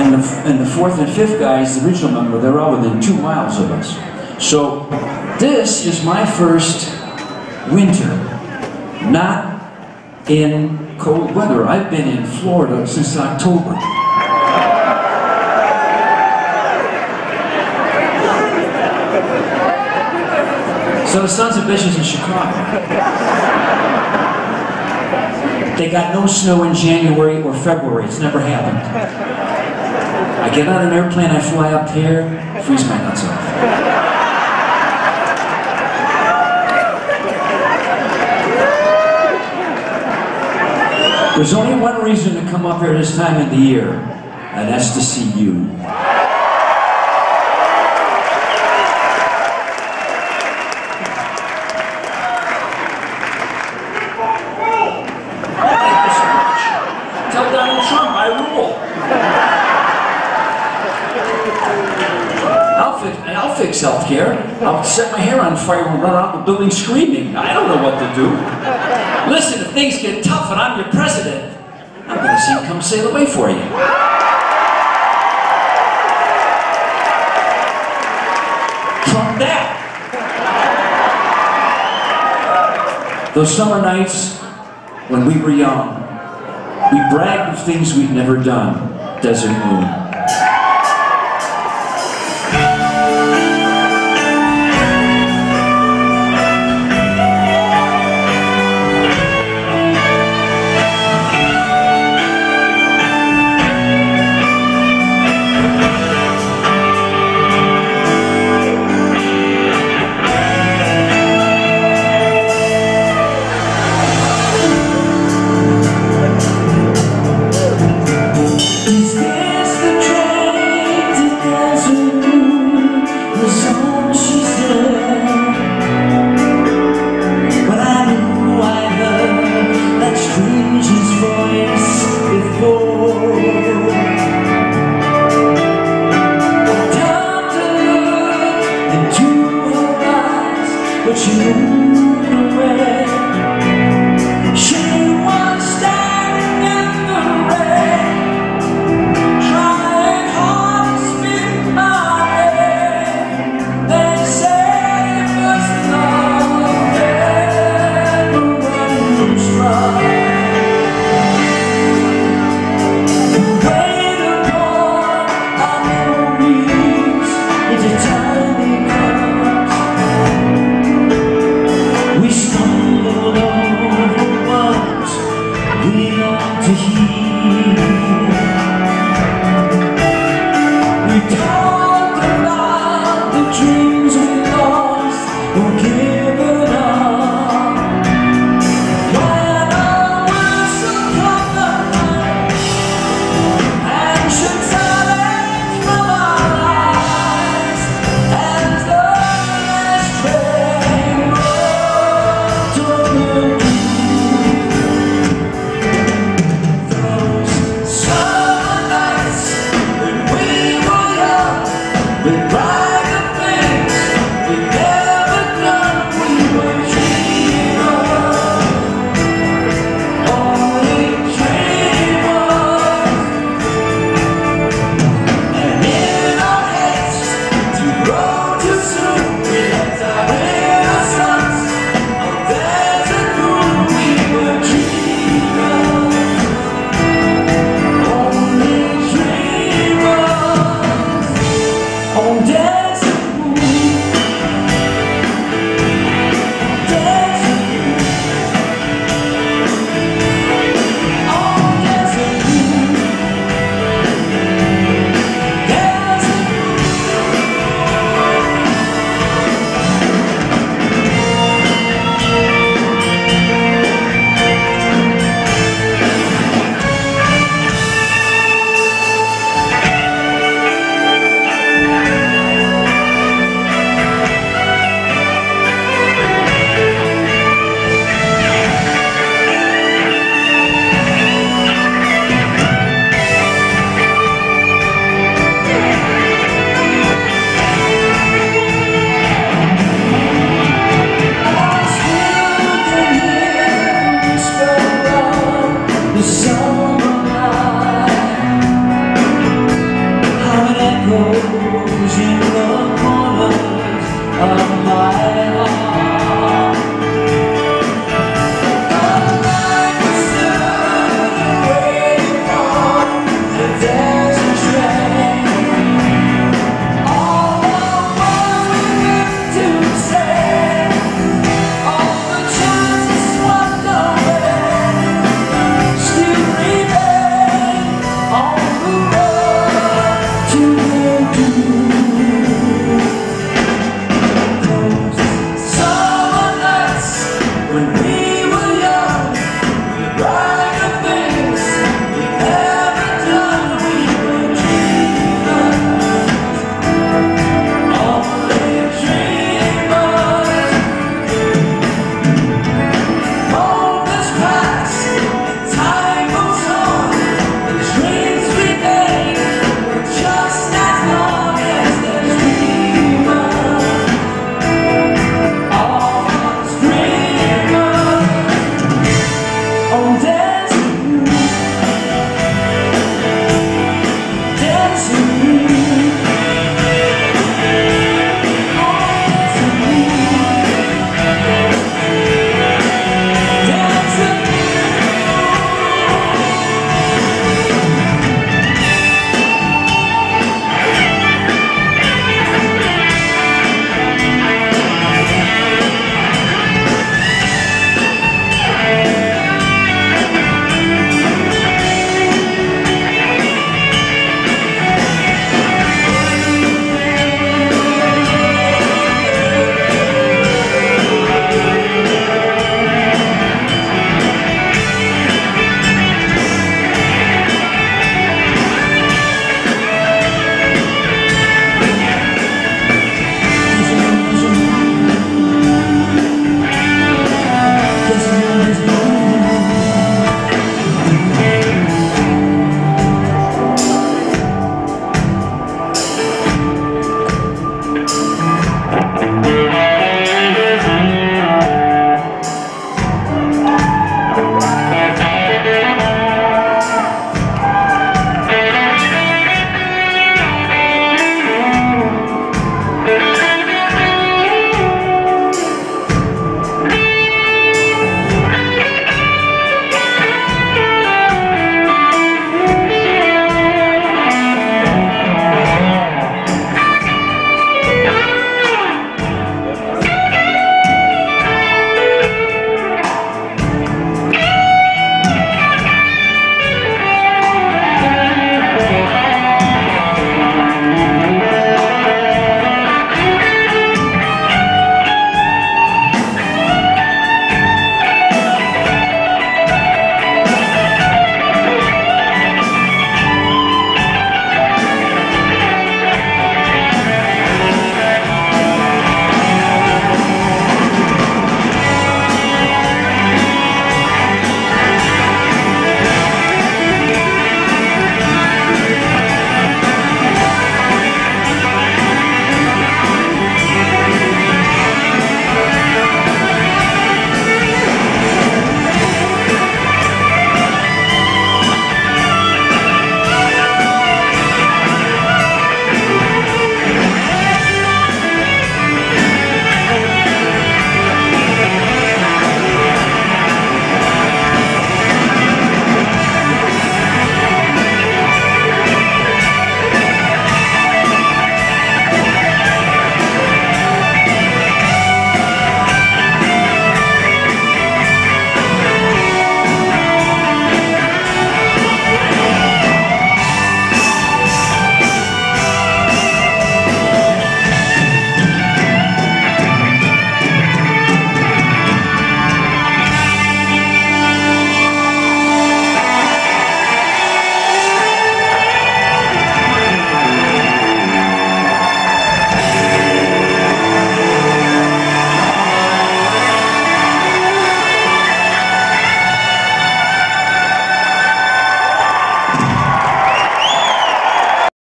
And the fourth and fifth guys, the original member, they're all within 2 miles of us. So this is my first winter, not in cold weather. I've been in Florida since October. So the sons of bitches in Chicago, they got no snow in January or February. It's never happened. I get on an airplane, I fly up here, freeze my nuts off. There's only one reason to come up here this time of the year, and that's to see you. Tell Donald Trump I rule. I'll fix healthcare. I'll set my hair on fire and run around the building screaming. I don't know what to do. Listen, if things get tough and I'm your president, I'm going to sing Come Sail Away for you. Trump that. Those summer nights when we were young, we bragged of things we'd never done. Desert Moon. Is this the losing love.